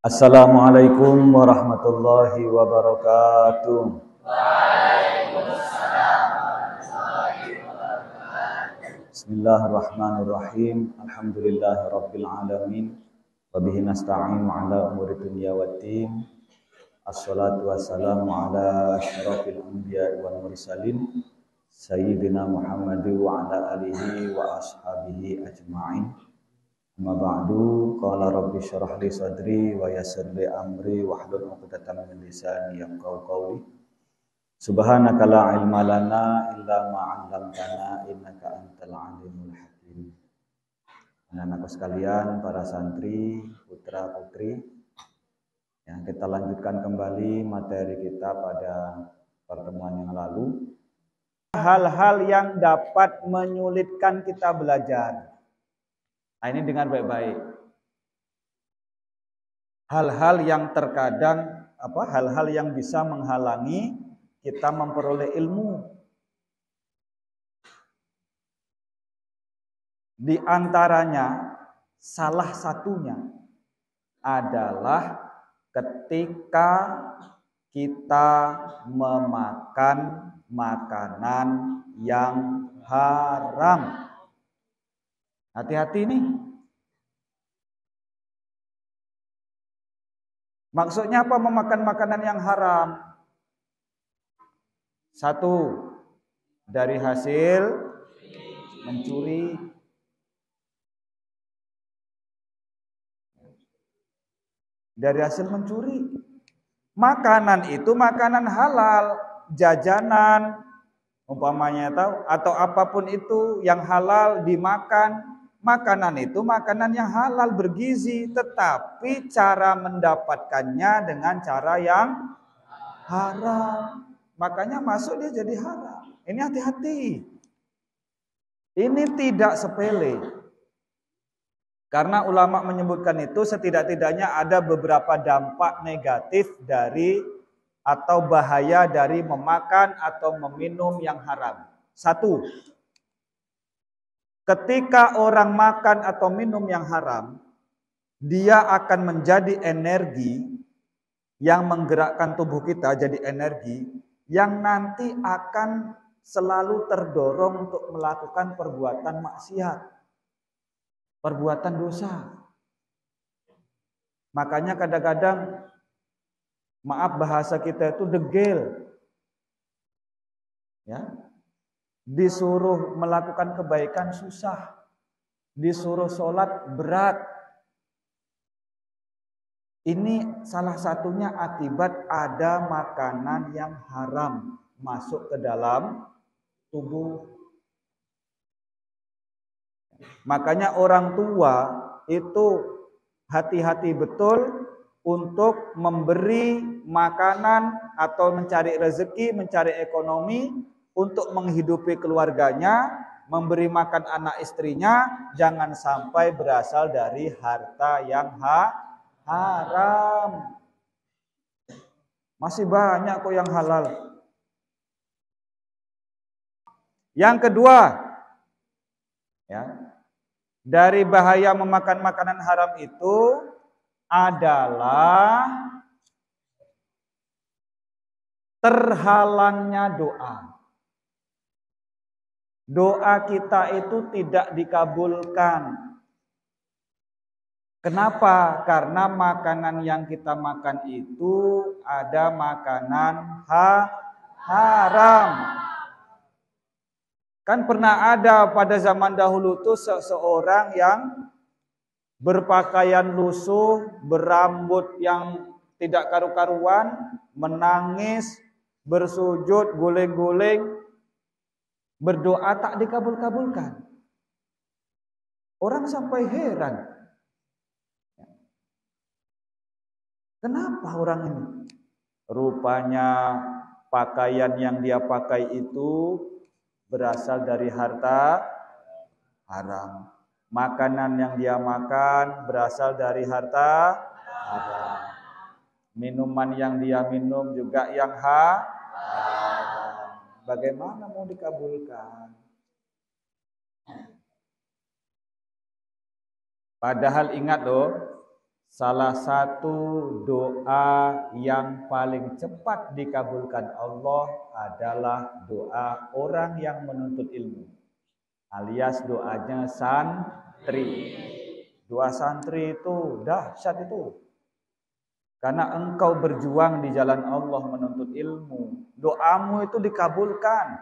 Assalamualaikum warahmatullahi wabarakatuh. Bismillahirrahmanirrahim. Alhamdulillahirabbil alamin. Wa bihi nasta'inu ala umuri dunya waddin. Assalatu wassalamu ala asyrafil anbiya'i wal mursalin sayyidina Muhammadin wa ala alihi wa ashabihi ajma'in. Amma ba'du, qala rabbi syrah li sadri wa yassir li amri wahlul 'uqdatam min lisani yafqahu qawli. Subhanaka la ilma lana illa ma 'allamtana innaka antal alimul hakim. Anak-anakku sekalian, para santri, putra-putri, yang kita lanjutkan kembali materi kita pada pertemuan yang lalu. Hal-hal yang dapat menyulitkan kita belajar. Nah, ini dengar baik-baik. Hal-hal yang terkadang hal-hal yang bisa menghalangi kita memperoleh ilmu. Di antaranya salah satunya adalah ketika kita memakan makanan yang haram. Hati-hati nih. Maksudnya apa memakan makanan yang haram? Satu, dari hasil mencuri. Dari hasil mencuri. Makanan itu makanan halal, jajanan, umpamanya atau apapun itu yang halal dimakan. Makanan itu makanan yang halal bergizi, tetapi cara mendapatkannya dengan cara yang haram. Makanya masuk dia jadi haram. Ini hati-hati. Ini tidak sepele. Karena ulama menyebutkan itu setidak-tidaknya ada beberapa dampak negatif dari atau bahaya dari memakan atau meminum yang haram. Satu, ketika orang makan atau minum yang haram, dia akan menjadi energi yang menggerakkan tubuh kita jadi energi yang nanti akan selalu terdorong untuk melakukan perbuatan maksiat, perbuatan dosa. Makanya kadang-kadang, maaf bahasa kita itu degil. Ya. Disuruh melakukan kebaikan susah. Disuruh sholat berat. Ini salah satunya akibat ada makanan yang haram masuk ke dalam tubuh. Makanya orang tua itu hati-hati betul untuk memberi makanan atau mencari rezeki, mencari ekonomi untuk menghidupi keluarganya, memberi makan anak istrinya, jangan sampai berasal dari harta yang haram. Masih banyak kok yang halal. Yang kedua, ya, dari bahaya memakan makanan haram itu adalah terhalangnya doa. Doa kita itu tidak dikabulkan. Kenapa? Karena makanan yang kita makan itu ada makanan haram. Kan pernah ada pada zaman dahulu tuh seseorang yang berpakaian lusuh, berambut yang tidak karu-karuan, menangis, bersujud, guling-guling, berdoa tak dikabul-kabulkan. Orang sampai heran. Kenapa orang ini? Rupanya pakaian yang dia pakai itu berasal dari harta haram. Makanan yang dia makan berasal dari harta haram. Minuman yang dia minum juga yang haram. Bagaimana mau dikabulkan? Padahal ingat loh, salah satu doa yang paling cepat dikabulkan Allah adalah doa orang yang menuntut ilmu, alias doanya santri. Doa santri itu dahsyat itu. Karena engkau berjuang di jalan Allah menuntut ilmu, doamu itu dikabulkan.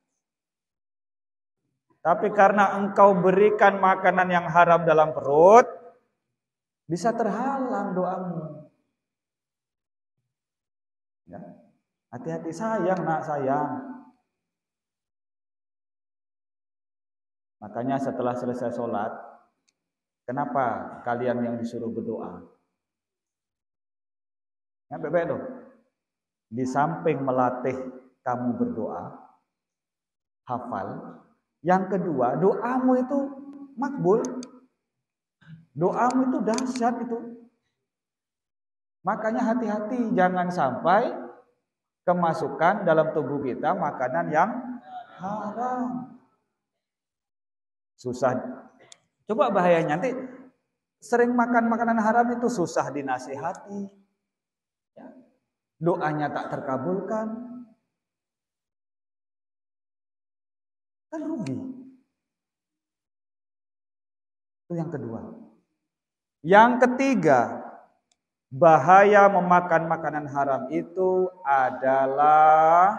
Tapi karena engkau berikan makanan yang haram dalam perut, bisa terhalang doamu. Ya. Hati-hati, sayang nak, sayang. Makanya setelah selesai sholat, kenapa kalian yang disuruh berdoa? Ya, baik-baik loh. Di samping melatih kamu berdoa, hafal. Yang kedua, doamu itu makbul. Doamu itu dahsyat itu. Makanya hati-hati, jangan sampai kemasukan dalam tubuh kita makanan yang haram. Susah. Coba bahayanya, nanti sering makan makanan haram itu susah dinasihati. Doanya tak terkabulkan, kan rugi. Itu yang kedua. Yang ketiga, bahaya memakan makanan haram itu adalah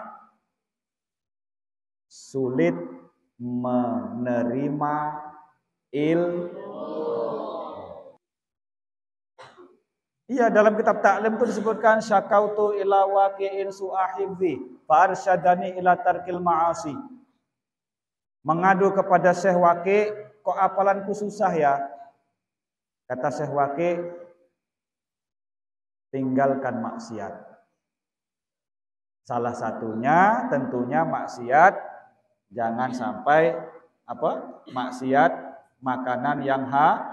sulit menerima ilmu. Iya, dalam kitab taklim itu disebutkan syakautu ila waqi'in su'ahibzi fa arsyadani ila tarkil ma'asi. Mengadu kepada Syekh Waqi, kok apalanku susah ya? Kata Syekh Waqi, tinggalkan maksiat. Salah satunya tentunya maksiat, jangan sampai maksiat makanan yang haram.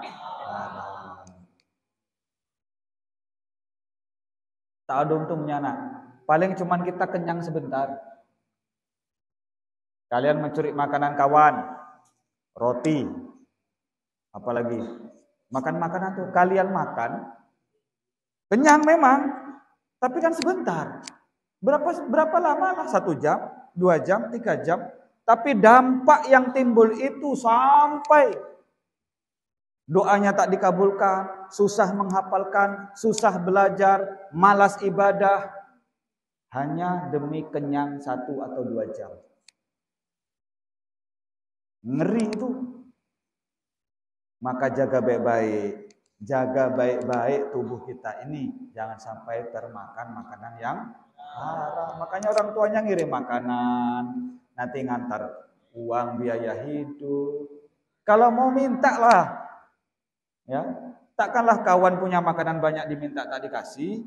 Tak ada untungnya nak. Paling cuman kita kenyang sebentar. Kalian mencuri makanan kawan, roti, apalagi makan makanan tuh kalian makan, kenyang memang, tapi kan sebentar. Berapa lama lah? 1 jam, 2 jam, 3 jam. Tapi dampak yang timbul itu sampai doanya tak dikabulkan, susah menghafalkan, susah belajar, malas ibadah, hanya demi kenyang 1 atau 2 jam. Ngeri itu. Maka jaga baik-baik. Jaga baik-baik tubuh kita ini. Jangan sampai termakan makanan yang haram. Makanya orang tuanya ngirim makanan, nanti ngantar uang biaya hidup. Kalau mau minta lah. Ya, takkanlah kawan punya makanan banyak diminta tak dikasih.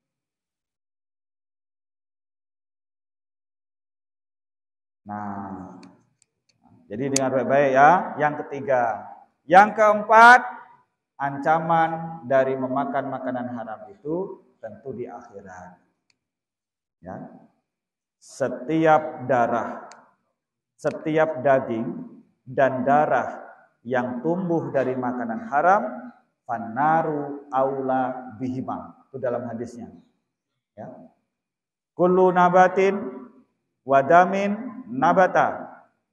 Nah, jadi dengar baik-baik ya. Yang ketiga, yang keempat, ancaman dari memakan makanan haram itu tentu di akhirat. Ya, setiap darah, setiap daging dan darah yang tumbuh dari makanan haram, fannaru aula bihima. Itu dalam hadisnya. Ya. Kullu nabatin wadamin nabata.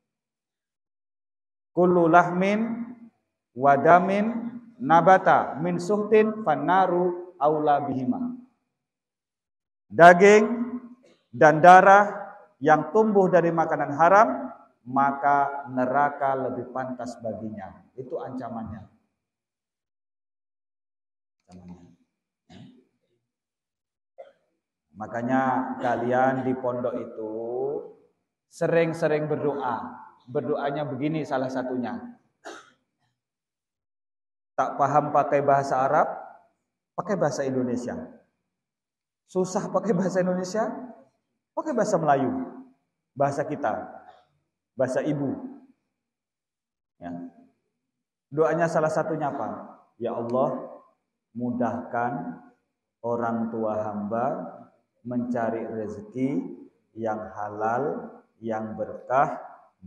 Kullu lahmin wadamin nabata min suhtin fannaru aula bihima. Daging dan darah yang tumbuh dari makanan haram, maka neraka lebih pantas baginya. Itu ancamannya. Makanya kalian di pondok itu sering-sering berdoa. Berdoanya begini salah satunya. Tak paham pakai bahasa Arab, pakai bahasa Indonesia. Susah pakai bahasa Indonesia, pakai bahasa Melayu. Bahasa kita. Bahasa ibu. Ya. Doanya salah satunya apa? Ya Allah, mudahkan orang tua hamba mencari rezeki yang halal, yang berkah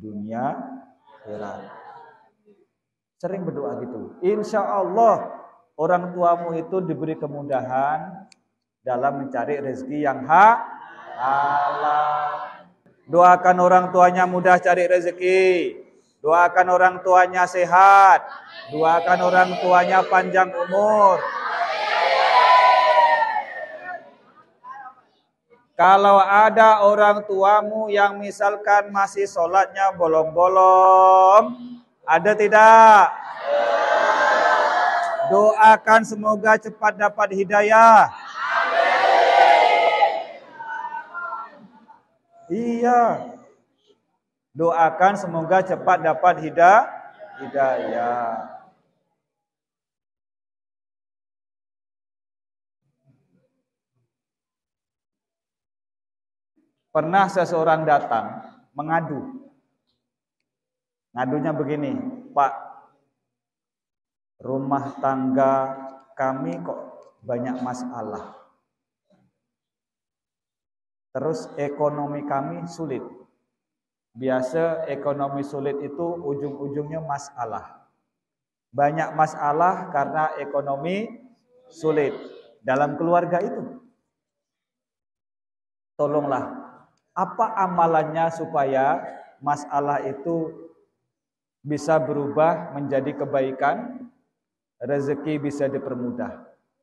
dunia akhirat. Sering berdoa gitu. Insya Allah orang tuamu itu diberi kemudahan dalam mencari rezeki yang halal. Doakan orang tuanya mudah cari rezeki. Doakan orang tuanya sehat. Doakan orang tuanya panjang umur. Kalau ada orang tuamu yang misalkan masih sholatnya bolong-bolong, ada tidak? Doakan semoga cepat dapat hidayah. Iya. Doakan semoga cepat dapat hidayah. Pernah seseorang datang mengadu. Ngadunya begini, Pak, rumah tangga kami kok banyak masalah. Terus ekonomi kami sulit. Biasa ekonomi sulit itu ujung-ujungnya masalah. Banyak masalah karena ekonomi sulit dalam keluarga itu. Tolonglah, apa amalannya supaya masalah itu bisa berubah menjadi kebaikan, rezeki bisa dipermudah?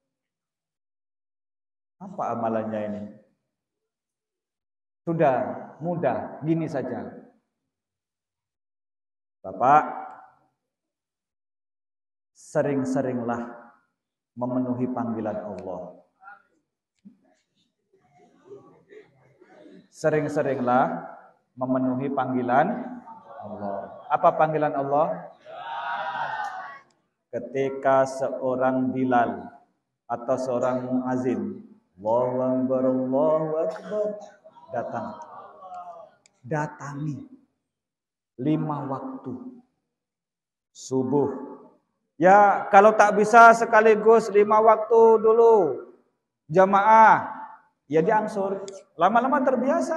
Apa amalannya ini? Sudah mudah, gini saja. Bapak, sering-seringlah memenuhi panggilan Allah. Sering-seringlah memenuhi panggilan Allah. Apa panggilan Allah? Ketika seorang Bilal atau seorang muazin, Allahu Akbar, Allahu Akbar, datangi 5 waktu subuh. Ya, kalau tak bisa sekaligus 5 waktu dulu jamaah, ya diangsur. Lama-lama terbiasa.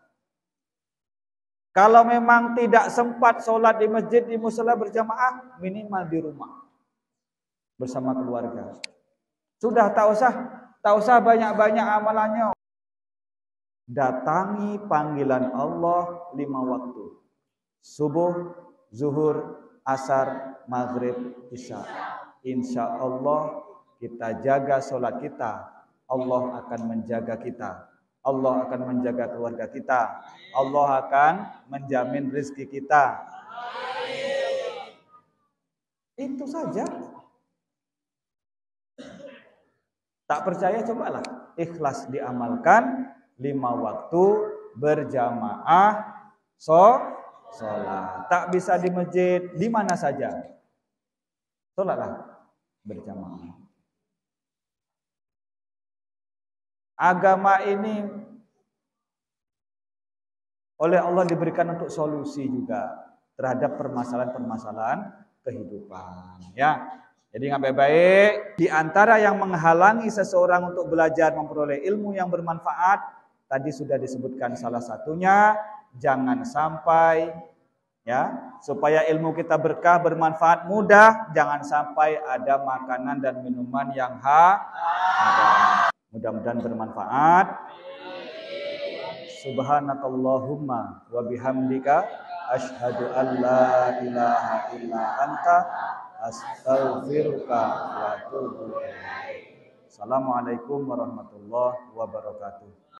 Kalau memang tidak sempat sholat di masjid, di musala berjamaah, minimal di rumah bersama keluarga. Sudah, tak usah banyak-banyak amalannya. Datangi panggilan Allah 5 waktu. Subuh, zuhur, asar, maghrib, isya. Insya Allah kita jaga sholat kita, Allah akan menjaga kita. Allah akan menjaga keluarga kita. Allah akan menjamin rezeki kita. Itu saja. Tak percaya, cobalah. Ikhlas diamalkan 5 waktu berjamaah sholat. Tak bisa di masjid, di mana saja. Sholatlah berjamaah. Agama ini oleh Allah diberikan untuk solusi juga terhadap permasalahan-permasalahan kehidupan. Ya, jadi ingat baik-baik. Di antara yang menghalangi seseorang untuk belajar memperoleh ilmu yang bermanfaat, tadi sudah disebutkan salah satunya, jangan sampai ya, supaya ilmu kita berkah, bermanfaat, mudah, jangan sampai ada makanan dan minuman yang haram. Mudah-mudahan bermanfaat. Subhanakallahumma wa bihamdika asyhadu an la ilaha illa anta astaghfiruka wa atubu ilaik. Assalamualaikum warahmatullahi wabarakatuh.